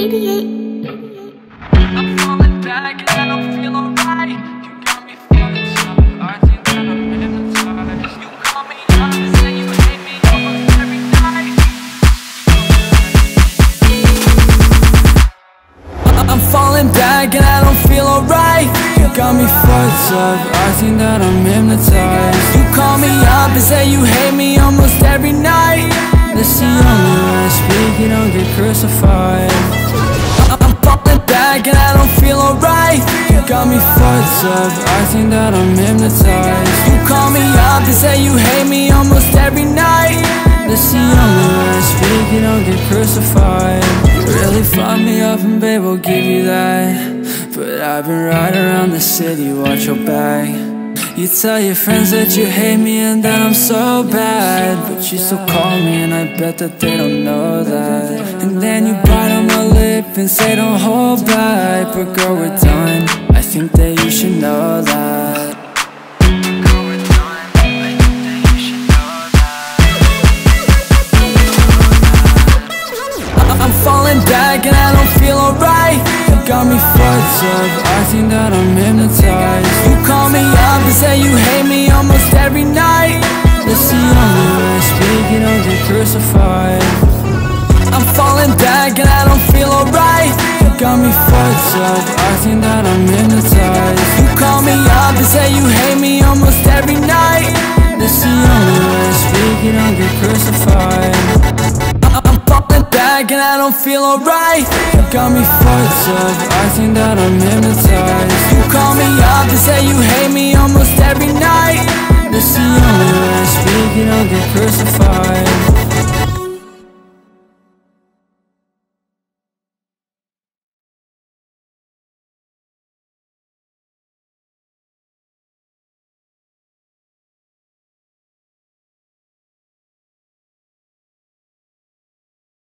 I'm falling back and I don't feel alright. You got me feeling so, I think that I'm hypnotized. You call me up and say you hate me almost every night. I'm falling back and I don't feel alright. You got me fucked up, I think that I'm hypnotized. You call me up and say you hate me almost every night. That's the only way I speak, you don't get crucified. I'm falling back and I don't feel alright. You got me fucked up, I think that I'm hypnotized. You call me up and say you hate me almost every night. That's the only way I speak, you don't get crucified. You really fuck me up and babe, I'll give you that. But I've been riding around the city, watch your back. You tell your friends that you hate me and that I'm so bad, but you still call me and I bet that they don't know that. And then you bite on my lip and say don't hold back. But girl, we're done, I think that you should know that. Girl, we're done, I think that you should know that. I'm falling back and I don't feel alright. You got me fucked up, I think that I'm hypnotized. You call me up and say you hate me almost every night. That's the only way I speak, you don't get crucified. I'm falling back and I don't feel alright. You got me fucked up, I think that I'm hypnotized. You call me up and say you hate me almost every night. That's the only way I speak, you don't get crucified. I'm falling back and I don't feel alright. You got me fucked up, I think that I'm hypnotized. You call me up and say you hate me almost every night. That's the only way I speak, you don't get crucified.